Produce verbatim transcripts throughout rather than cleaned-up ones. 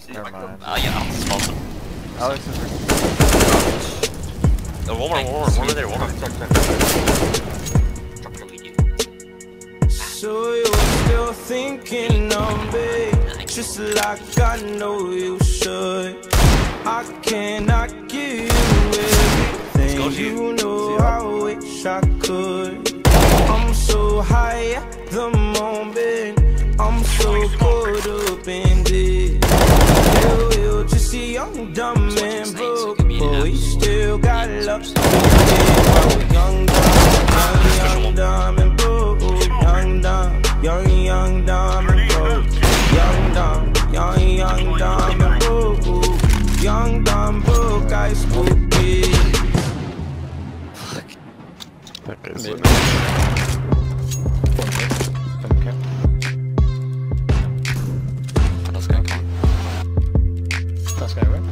Never mind. Uh, yeah, Alex is awesome. Alex is. Oh, one more, one more, one more there, one more. So you're still thinking of me, just like I know you should. I cannot give you everything, you know I wish I could. I'm so high at the moment, I'm so caught up in this. Still, you're just a young, dumb and broke, but we still got love to give. Young, dumb, young, dumb and broke. Young, dumb, young, young, dumb and broke. Young, dumb, young, young, dumb and broke. Young, dumb, broke, high school kid. Fuck. That is Maybe. it. That's gonna come. That's gonna work.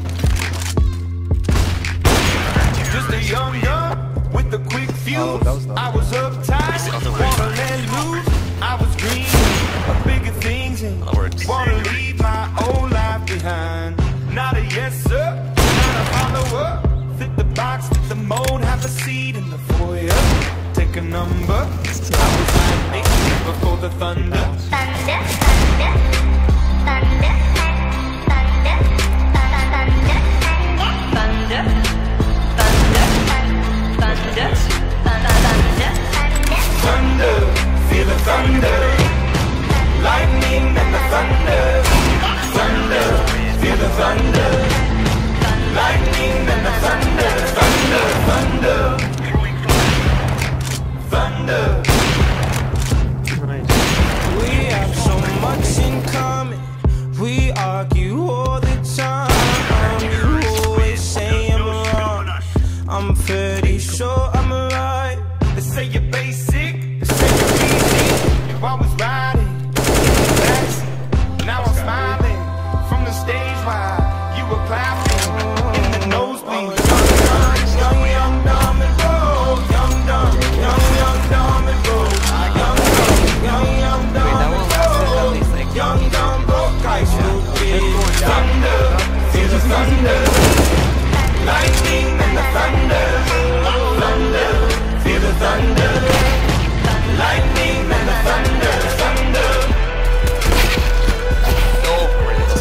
Just a young gun with a quick fuse. Oh, that was I was uptight, wanna let loose. I was dreaming of bigger things and That works. wanna leave my old life behind. Not a yes sir, not a follower. Fit the box, fit the mold, have a seat in the foyer. Take a number. I was lightning before the thunder. Thunder, thunder, thunder, thunder, thunder, thunder, thunder, thunder, thunder, Thunder, feel the thunder. Lightning and the thunder. Thunder, feel the thunder. Lightning and the thunder. Thunder, thunder. Thunder. We have so much in common. We argue all the time. You always say I'm wrong. I'm pretty sure I'm right. They say you're basic. They say you're easy. You're always riding in the backseat. Now I'm smiling from the stage while you were clapping in the nosebleed. Young, young, dumb and broke. Young, dumb, young, young, dumb and broke. Young, young, young, dumb and broke. Young, dumb, broke. High school kid. Thunder, feel the thunder. Lightning and the thunder. Thunder, feel the thunder. Lightning and the thunder. Thunder. No, great.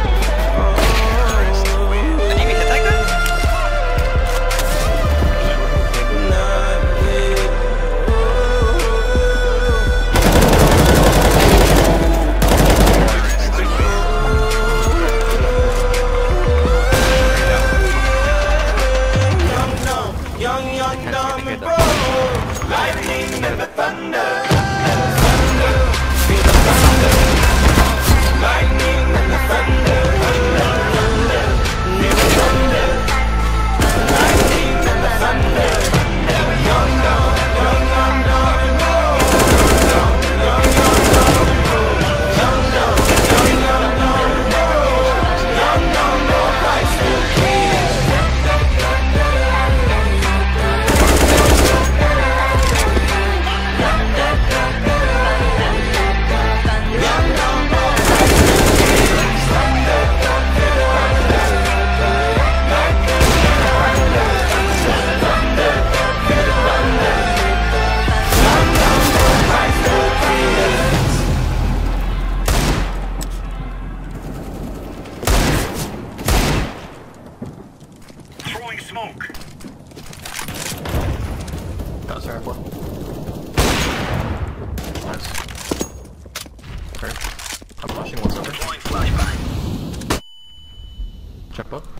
Did you even hit that guy? Young, young, dumb and broke. Lightning and the thunder. Thunder, feel the thunder. Lightning and the thunder. Thunder, thunder, feel the thunder. Lightning and the thunder. Young, dumb, young, young, dumb and broke. Young, young, young, dumb and broke. Young, dumb, young, young, dumb and broke. Young, dumb, broke, high school kids. Throwing smoke. That's very four. Nice. Okay. I'm flashing once over. Deploying flashbang. Check book.